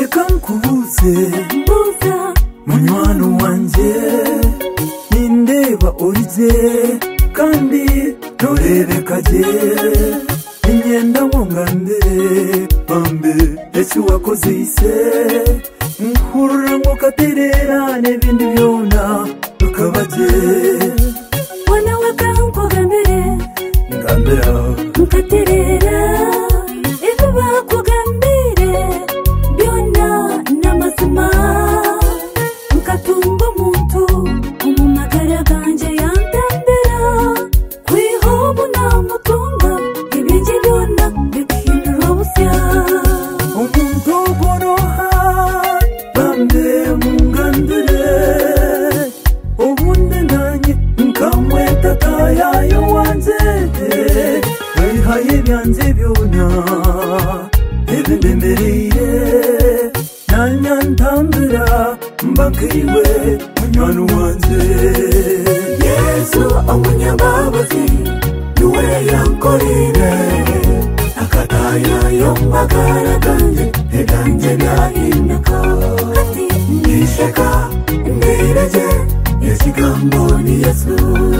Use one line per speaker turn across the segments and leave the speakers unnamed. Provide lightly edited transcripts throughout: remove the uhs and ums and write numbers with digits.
reka nkubuze munywano wanje nindeba urize kandi nturebekaje ingenda nkungandire bambe ese wakoze ise nkurura ngo katerera n'ibindi byona ukabaje
wana wakankugambire
ngambira
mukaterera ibyo bakugambire byona n'amazima mukatumba muntu umumagara ganje yantambira kwihobu namutunga ibingi byona bikihindura ubusya
umuntu ugoroha bambe mungandire ubundi nanjye nkamweta tayayo wanze wihaye ibyanze byona ibindemereye nanyantambira mbakiriwe munywano wanze
Yesu umunyambabazi niwe yankorire akatayayo magara ganje eganje nahinduka ati nisheka ndirege yesigambo ni Yesu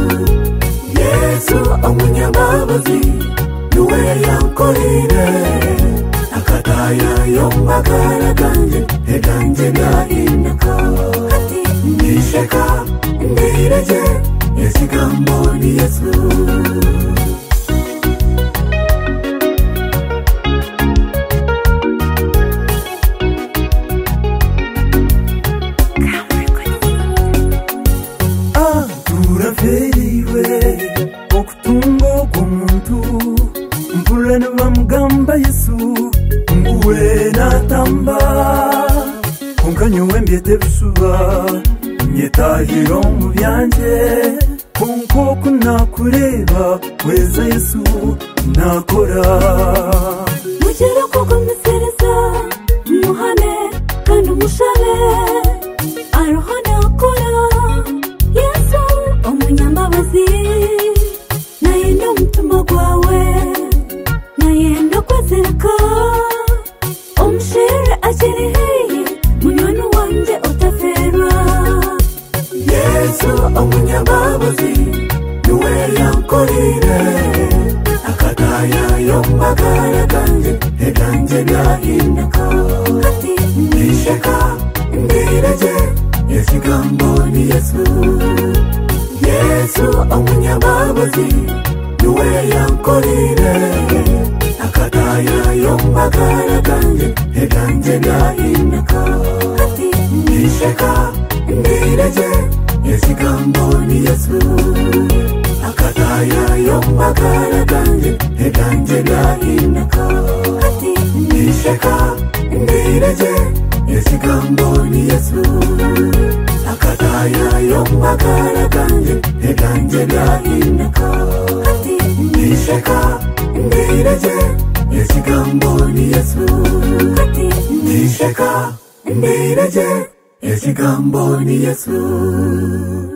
Yesu umunyambabazi niwe yankorire akatayayo magara ganje eganje nahinduka ati nisheka ndirege yesigambo ni Yesu
turaferiwe okutunga ogw'omuntu mpulira ne bamugamba Yesu nguwe natamba konkanyowe mbyete bisuba nyetahiro mu byanje konkoku nakureba weza Yesu nakora
mugera kugumisereza muhane kandi umushale arohane akora Yesu umunyambabazi nayenda umutima gwawe nayenda kwazirika umushere akiri heye munywano wanje utaferwa Yesu umunyambabazi niwe yankorire akatayayo magara ganje eganje nahinduka ati nisheka ndirege yesigambo ni Yesu Yesu umunyambabazi niwe yankorire akatayayo magara ganje eganje nahinduka ati nisheka ndirege yesigambo ni Yesu akatayayo magara ganje eganje nahinduka ati nisheka ndirege yesigambo ni Yesu akatayayo magara ganje eganje nahinduka ati nisheka ndirege yesigambo ni Yesu ati nisheka ndirege yesigambo ni Yesu